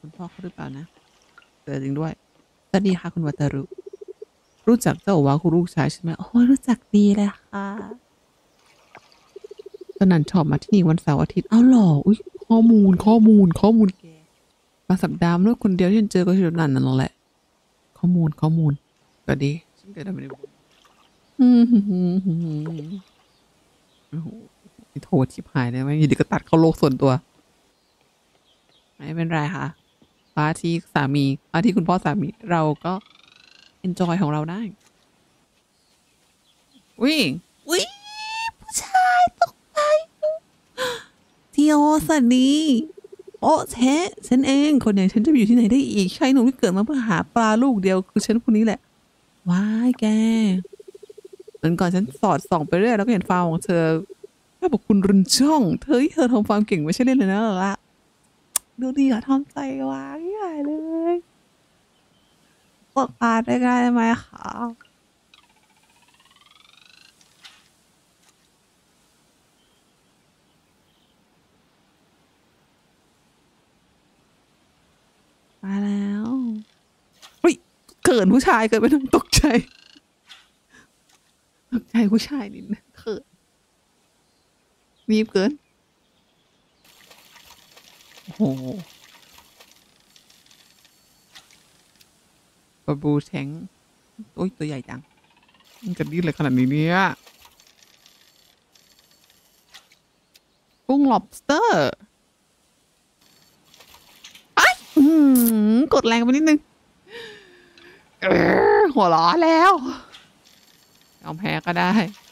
คุณพ่อเขาหรือเปล่านะเจอจริงด้วยสวัสดีค่ะคุณวัตรุรู้จักเจ้าว่าคุณลูกชายใช่ไหมโอ้รู้จักดีเลยค่ะตอนนั้นชอบมาที่นี่วันเสาร์อาทิตย์อ้าวหรออุ้ยข้อมูลแกมาสัปดาห์เมื่อคนเดียวที่ฉันเจอก็คือนั่นแหละข้อมูลก็ดีฉันเกิดอะไรไม่รู้โอ้โหโทษชิบหายเลยไหมอยู่ดีก็ตัดเข้าโลกส่วนตัวไม่เป็นไรค่ะว่าที่สามีว่าที่คุณพ่อสามีเราก็ enjoy ของเราได้วิ่งผู้ชายตกใจทีโอสวัสดีโอ้เชะฉันเองคนอย่างฉันจะไปอยู่ที่ไหนได้อีกใช่หนูที่เกิดมาเพื่อหาปลาลูกเดียวคือฉันคนนี้แหละว้ายแกเหมือนก่อนฉันสอดส่องไปเรื่อยแล้วก็เห็นฟาร์มของเธอแม่บอกคุณรุนช่องเธอทำฟาร์มเก่งไม่ใช่เล่นเลยนะล่ะดูดีอะทำใจวางใหญ่เลยตกปลาได้ไหมคะมาแล้วเฮ้ยเกิดผู้ชายเกิดไปนั่งตกใจผู้ชายนิดนึงเขินรีบเกินโอ้โหปลาบูแทงโอ้ยตัวใหญ่จังมันจะดิ้นเลยขนาดนี้เนี่ยกุ้ง lobster ไอ้กดแรงไปนิดนึงหัวล้อแล้วยอมแพ้ก็ได้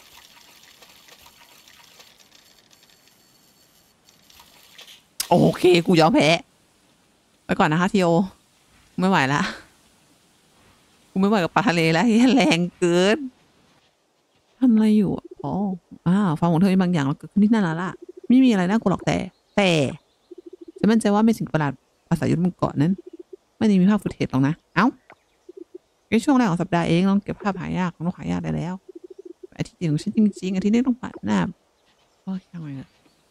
โอเคกูยอมแพ้ไปก่อนนะคะทีโอไม่ไหวละกูไม่ไหวกับปลาทะเลแล้วแรงเกินทำอะไรอยู่อ๋อฟังของเธอมีบางอย่างเราเกิดขึ้นที่นั่นแล้วล่ะไม่มีอะไรน่ากลัวหรอกแต่ฉันมั่นใจว่าไม่สิ่งประหลาดอาศัยอยู่บนเกาะนั้นไม่ได้มีภาพฟุตเทจหรอกนะเอ้าแค่ช่วงแรกของสัปดาห์เองต้องเก็บภาพหายากของนกหายากได้แล้วอาทิตย์ของฉันจริงๆอาทิตย์นี้ต้องปัดหน้าโอ้ยยังไงอะ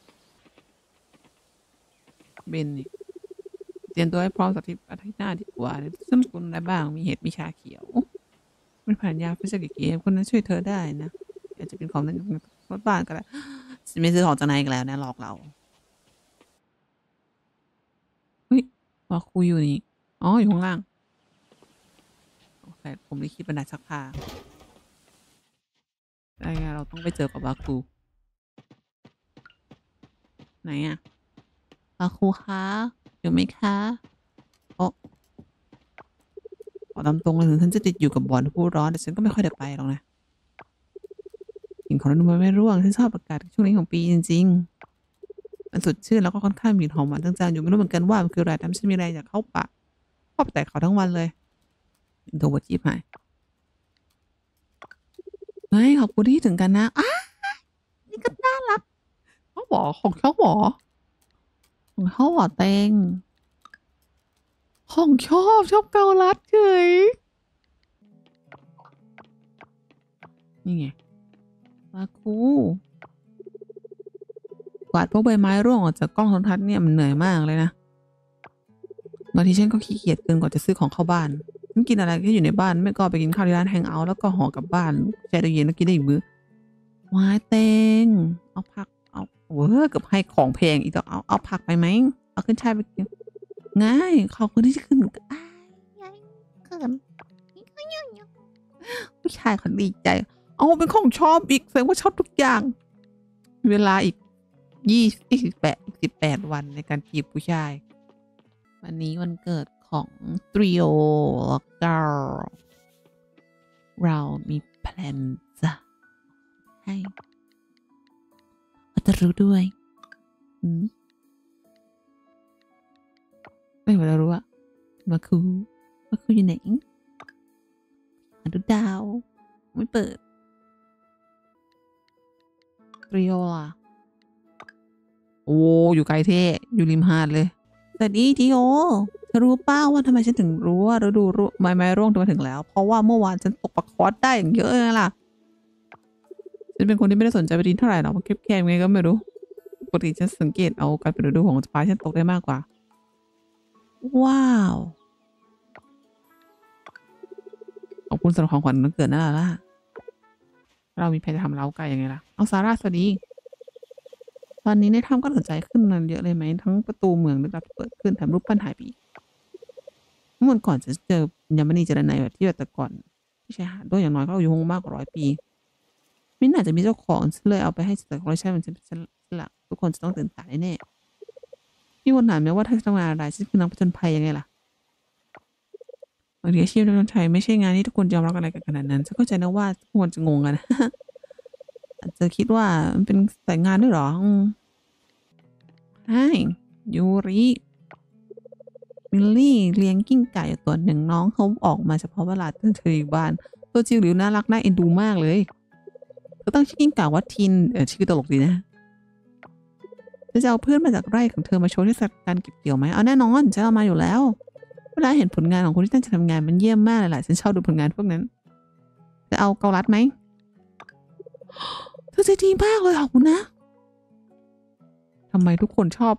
เบนนี่เตรียมตัวให้พร้อมสักอาทิตย์หน้าดีกว่าซึ่งคุณอะไรบ้างมีเห็ดมีชาเขียวมันผ่านยาฟิสิกส์เกมคนนั้นช่วยเธอได้นะอาจจะเป็นของนั้นรถบ้านก็ได้ฉันไม่ซื้อของจากไหนกันแล้วนะหลอกเราเฮ้ยว่าคุยอยู่นี่อ๋ออยู่ข้างล่างแต่ผมได้คิดบรรดาซักผ้าได้ไงเราต้องไปเจอกับบาคูไหนอะบาคูคะอยู่ไหมคะโอ้ขอตามตรงเลยถึงฉันจะติดอยู่กับบอลผู้ร้อนแต่ฉันก็ไม่ค่อยได้ไปหรอกนะกลิ่นของน้ำมันไม่ร่วงฉันชอบอากาศช่วงนี้ของปีจริงๆมันสดชื่นแล้วก็ค่อนข้างมีหอมหวานจางๆอยู่ไม่รู้เหมือนกันว่ามันคืออะไรทำให้ฉันมีแรงอยากเข้าป่าเข้าไปแต่เขาทั้งวันเลยโทรบจีบหายไม่ขอบคุณที่ถึงกันนะนี่ก็น่ารักเขาบอกของเขาบอกของเขาบอกเต็งของชอบเกาลัดเฉยนี่ไงวาคูกวาดพวกใบไม้ร่วงออกจากกล้องโทรทัศน์เนี่ยมันเหนื่อยมากเลยนะบางทีฉันก็ขี้เกียจเกินกว่าจะซื้อของเข้าบ้านฉันกินอะไรก็อยู่ในบ้านไม่ก็ไปกินข้าวที่ร้านแฮงเอาท์แล้วก็ห่อกลับบ้านแช่ตู้เย็นแล้วกินได้อีกมื้อว้ายเต็งเอาผักเอาเกือบให้ของแพงอีกต้องเอาผักไปไหมเอาขึ้นช่ายไปกินง่ายขอบคุณที่ขึ้นเขินผู้ชายเขาดีใจเอาเป็นของชอบอีกแสดงว่าชอบทุกอย่างเวลาอีก18 วันในการจีบผู้ชายวันนี้วันเกิดของตริโอแล้วก็เรามีแพลนจะให้อัตรู้ด้วยไม่ว่าจะรู้อะมาคูอยู่ไหนดูดาวไม่เปิดตริโอล่ะโอ้อยู่ไกลเท่อยู่ริมหาดเลยสวัสดีทีโอเธอรู้เป้าว่าทำไมฉันถึงรู้ว่าฤดูใบไม้ร่วงมาถึงแล้วเพราะว่าเมื่อวานฉันตกปลาคอสได้อย่างเยอะเลยล่ะฉันเป็นคนที่ไม่ได้สนใจไปดินเท่าไหร่หรอกมันแคบๆไงก็ไม่รู้ปกติฉันสังเกตเอาการเป็นฤดูของปลาฉันตกได้มากกว่าว้าวขอบคุณสำหรับของขวัญวันเกิดนั่นแหละล่ะเรามีแผนจะทำเล้าไก่ยังไงล่ะเอาซาร่าสวัสดีตอนนี้ในถ้ำก็สนใจขึ้นมาเยอะเลยไหมทั้งประตูเมืองลึกลับเปิดขึ้นแถมรูปปั้นหายไปอีกเมื่อก่อนจะเจอยมณีเจรไนแบบที่แบบแต่ก่อนที่ชายหาดด้วยอย่างน้อยก็อายุมากกว่า100 ปีไม่น่าจะมีเจ้าของเลยเอาไปให้แต่คอลเลคชันมันเป็นหลักทุกคนจะต้องตื่นตาแน่ๆพี่วนถามไหมว่าถ้าจะทำงานอะไรฉันคือนักผจญภัยยังไงล่ะบางทีอาชีพนักผจญภัยไม่ใช่งานที่ทุกคนยอมรับอะไรกันขนาดนั้นฉันเข้าใจนะว่าทุกคนจะงงกัน อาจจะคิดว่ามันเป็นสายงานด้วยหรอใช่ยูริมิลลี่เลี้ยงกิ้งก่อยู่ตัวหนึ่งน้องเขาออกมาเฉพาะเวลาเธออยู่บ้านตัวจิ๋วหลิวน่ารักน่าเอ็นดูมากเลยก็ต้องชื่อกิ้งก่าว่าทินชื่อตลกดีนะจะเอาเพื่อนมาจากไร่ของเธอมาโชว์ที่การเก็บเกี่ยวไหมเอาแน่นอนฉันเอามาอยู่แล้วเวลาเห็นผลงานของคนที่ตั้งใจทำงานมันเยี่ยมมากเลยแหละฉันชอบดูผลงานพวกนั้นจะเอาเกาลัดไหมเธอใจดีมากเลยขอบคุณนะทำไมทุกคนชอบ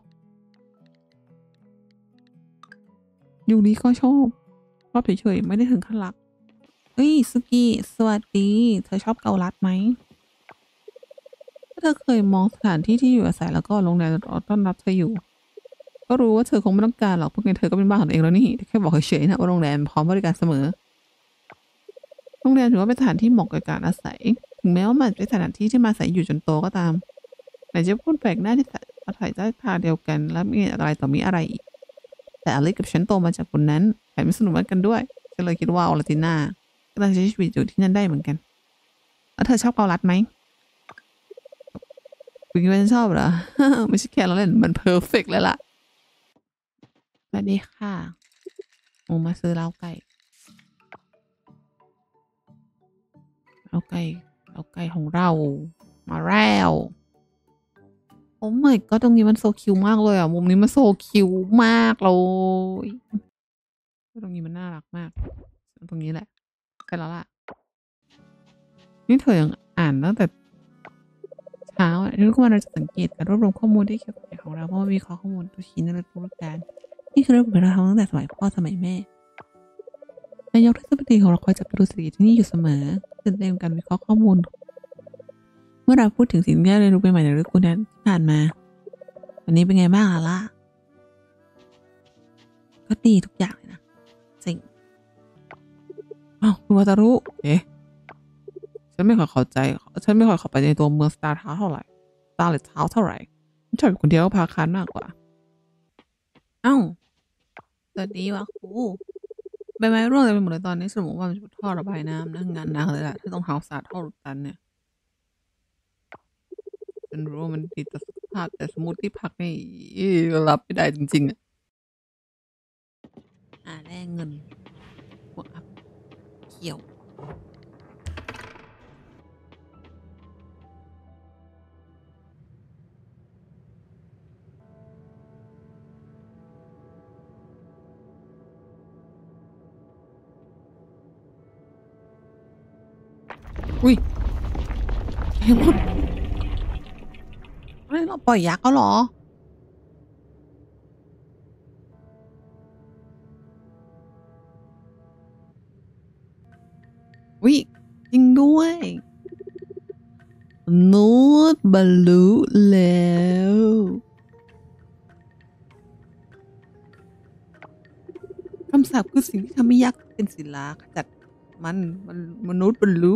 ยูริก็ชอบเฉยๆไม่ได้ถึงขั้นรักเฮ้ยสุกี้สวัสดีเธอชอบเกาลัดไหมถ้าเธอเคยมองสถานที่ที่อยู่อาศัยแล้วก็โรงแรมต้อนรับเธออยู่ก็รู้ว่าเธอคงไม่ต้องการหรอกเพราะไงเธอก็เป็นบ้านของตัวเองแล้วนี่แค่บอกเฉยๆนะว่าโรงแรมพร้อมบริการเสมอโรงแรมถือว่าเป็นสถานที่เหมาะกับการอาศัยถึงแม้ว่ามันเป็นสถานที่ที่มาอาศัยอยู่จนโตก็ตามไหนจะพูดแปลกหน้าที่อาศัยใต้ทางเดียวกันแล้วมีอะไรต่อมีอะไรอีกแต่อลิซกับฉันโตมาจากคนนั้นแถมมีสนุกมากกันด้วยฉันเลยคิดว่าออลติน่าก็น่าจะใช้ชีวิตอยู่ที่นั่นได้เหมือนกันแล้วเธอชอบเกาลัดไหมคุณคิดว่าฉันชอบเหรอ ไม่ใช่แค่เราเล่นมันเพอร์เฟกต์เลยล่ะสวัสดีค่ะโอ้มาซื้อเล้าไก่เล้าไก่เล้าไก่ของเรามาแล้วโอ้ my god ตรงนี้มันโซคิวมากเลยอ่ะมุมนี้มันโซคิวมากเลยตรงนี้มันน่ารักมากตรงนี้แหละใช่แล้วล่ะนี่เธอยังอ่านตั้งแต่เช้าอ่ะทุกวันเราจะสังเกตการรวบรวมข้อมูลที่เกี่ยวกับของเราเพราะว่าวิเคราะห์ข้อมูลตัวชี้ในระบบการนี่คือระบบที่เราทำตั้งแต่สมัยพ่อสมัยแม่นายกเทศมนตรีของเราคอยจับดูสถิติที่นี่อยู่เสมอตื่นเต้นการวิเคราะห์ข้อมูลเมื่อเราพูดถึงสิ่งที่เรียนรู้ใหม่ๆในฤดูนั้นที่ผ่านมาวันนี้เป็นไงบ้างล่ะก็ดีทุกอย่างเลยนะจริงอ้าวคุณวาตารุฉันไม่ค่อยเข้าใจฉันไม่ค่อยเข้าไปในตัวเมืองสตาร์ทาวน์เท่าไหร่สตาร์เลทาวน์เท่าไหร่ฉันชอบคนเดียวก็พาคานมากกว่าเอ้าสวัสดีวะครูใบไม้ร่วงเต็มไปหมดเลยตอนนี้สมมติว่ามันจะท่อระบายน้ำนะงานหนักเลยแหละถ้าต้องหาสาดท่อรุตันเนี่ยฉันรู้ว่ามันดีต่อสุขภาพแต่สมมติที่พักนี่รับไม่ได้จริงๆอ่ะแลกเงินบวกอัพเขียวอุ้ยเฮ้ยหมดเฮ้ยเราปล่อยยักษ์ก็หรออุ้ยจริงด้วยนูดบรรลุแล้วคำสาปคือสิ่งที่ทำให้ยักษ์เป็นศิลาขจัดมันมนุษย์บรรลุ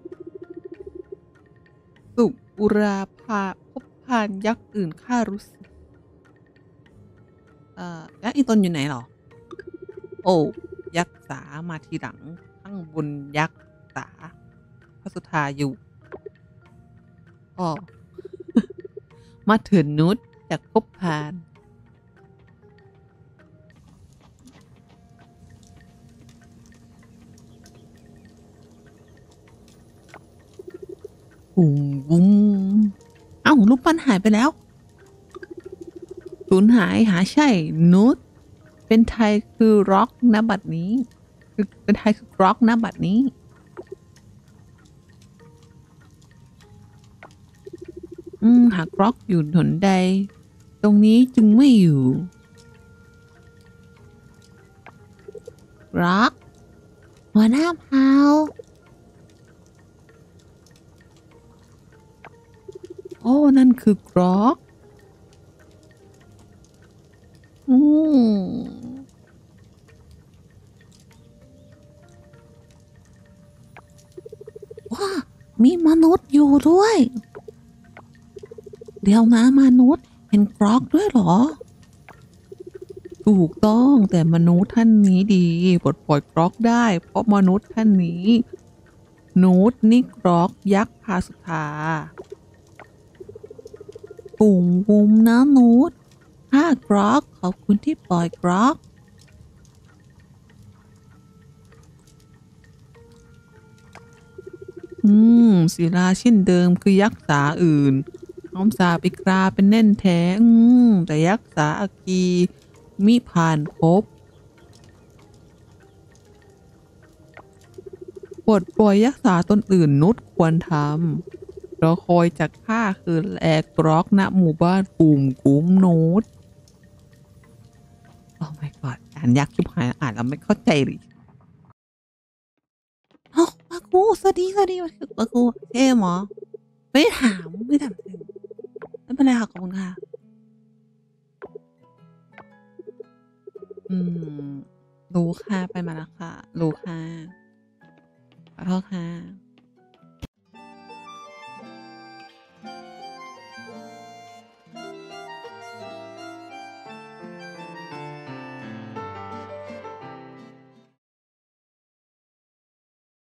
สุอุราพาพบพานยักษ์อื่นข้ารู้สึกยักษ์อีตนอยู่ไหนหรอโอ้ยักษ์สามาทีหลังข้างบนยักษ์สาพระสุธาอยู่อ๋อมาเถิดนุชจากพบพานบุ้มบุ้มเอ้ารูปปั้นหายไปแล้วสูญหายหาใช่นุชเป็นไทยคือร็อกนะบัดนี้คือเป็นไทยคือร็อกนะบัดนี้หากร็อกอยู่หนใดตรงนี้จึงไม่อยู่ร็อกหัวหน้าเผ่าโอ้นั่นคือกร็อกอืมว้ามีมนุษย์อยู่ด้วย เดี๋ยวนะมนุษย์เห็นกรอกด้วยเหรอ ถูกต้องแต่มนุษย์ท่านนี้ดีปลดปล่อยกรอกได้เพราะมนุษย์ท่านนี้นูดนี่กรอกยักษ์พาสุธากลุ่มวุมนะนูด5 กรอกขอบคุณที่ปล่อยกรอกศิลาเช่นเดิมคือยักษ์สาอื่นน้อมสาปิกราเป็นแน่นแท้แต่ยักษ์สาอากีมิผ่านพบปลดปล่อยยักษ์สาตนอื่นนุชควรทำเราคอยจากข้าคือแลกรอกณหมู่บ้านกลุ่มกุ้มนูดโอ้ my god อ่านยากชิบหายอ่านแล้วไม่เข้าใจเลยเอ้าปากูสวัสดีปากูเท่หมอไม่ถามถึงไม่เป็นไรค่ะขอบคุณค่ะอืมรู้ค่ะไปมาแล้วค่ะรู้ค่ะขอโทษค่ะ